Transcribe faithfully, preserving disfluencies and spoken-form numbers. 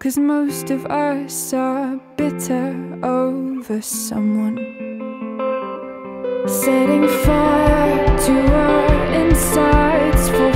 'cause most of us are bitter over someone. Setting fire to our insides for